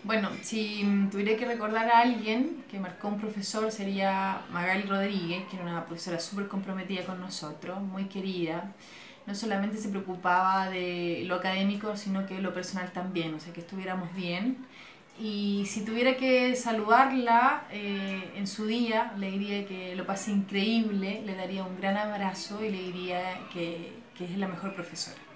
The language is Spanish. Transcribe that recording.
Bueno, si tuviera que recordar a alguien que marcó un profesor sería Magali Rodríguez, que era una profesora súper comprometida con nosotros, muy querida. No solamente se preocupaba de lo académico, sino que de lo personal también, o sea, que estuviéramos bien. Y si tuviera que saludarla en su día, le diría que lo pase increíble, le daría un gran abrazo y le diría que es la mejor profesora.